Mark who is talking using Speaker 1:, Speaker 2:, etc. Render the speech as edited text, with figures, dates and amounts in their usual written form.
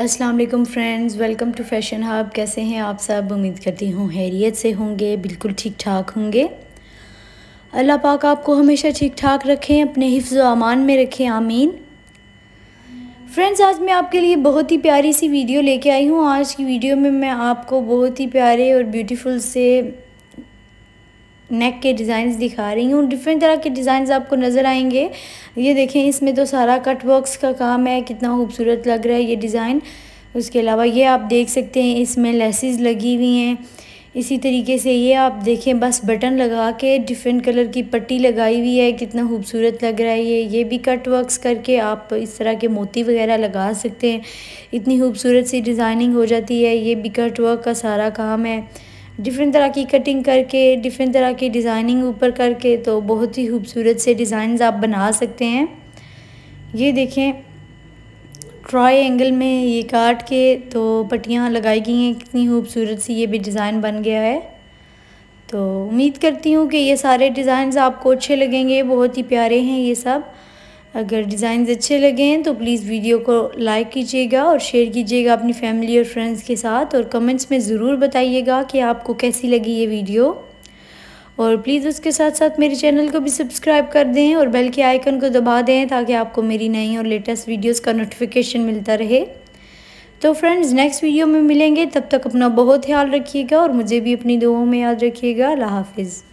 Speaker 1: अस्सलाम वालेकुम friends, welcome to fashion hub. कैसे हैं आप सब? उम्मीद करती हूँ खैरियत से होंगे, बिल्कुल ठीक ठाक होंगे। अल्लाह पाक आपको हमेशा ठीक ठाक रखें, अपने हिफ्ज़ व अमान में रखें, आमीन। फ्रेंड्स, आज मैं आपके लिए बहुत ही प्यारी सी वीडियो लेके आई हूँ। आज की वीडियो में मैं आपको बहुत ही प्यारे और ब्यूटीफुल से नेक के डिज़ाइंस दिखा रही हूँ। डिफरेंट तरह के डिज़ाइंस आपको नज़र आएंगे। ये देखें, इसमें तो सारा कट वर्क्स का काम है, कितना खूबसूरत लग रहा है ये डिज़ाइन। उसके अलावा ये आप देख सकते हैं, इसमें लेसेस लगी हुई हैं। इसी तरीके से ये आप देखें, बस बटन लगा के डिफरेंट कलर की पट्टी लगाई हुई है, कितना खूबसूरत लग रहा है ये भी कट वर्क्स करके आप इस तरह के मोती वगैरह लगा सकते हैं। इतनी खूबसूरत सी डिज़ाइनिंग हो जाती है। ये भी कट वर्क का सारा काम है, डिफरेंट तरह की कटिंग करके, डिफरेंट तरह की डिज़ाइनिंग ऊपर करके, तो बहुत ही खूबसूरत से डिज़ाइंस आप बना सकते हैं। ये देखें, ट्रायंगल में ये काट के तो पट्टियाँ लगाई गई हैं, कितनी खूबसूरत सी ये भी डिज़ाइन बन गया है। तो उम्मीद करती हूँ कि ये सारे डिज़ाइंस आपको अच्छे लगेंगे, बहुत ही प्यारे हैं ये सब। अगर डिज़ाइंस अच्छे लगें तो प्लीज़ वीडियो को लाइक कीजिएगा और शेयर कीजिएगा अपनी फैमिली और फ्रेंड्स के साथ, और कमेंट्स में ज़रूर बताइएगा कि आपको कैसी लगी ये वीडियो। और प्लीज़ उसके साथ साथ मेरे चैनल को भी सब्सक्राइब कर दें और बेल के आइकन को दबा दें, ताकि आपको मेरी नई और लेटेस्ट वीडियोस का नोटिफिकेशन मिलता रहे। तो फ्रेंड्स, नेक्स्ट वीडियो में मिलेंगे, तब तक अपना बहुत ख्याल रखिएगा और मुझे भी अपनी दुआओं में याद रखिएगा। अल्लाह हाफिज़।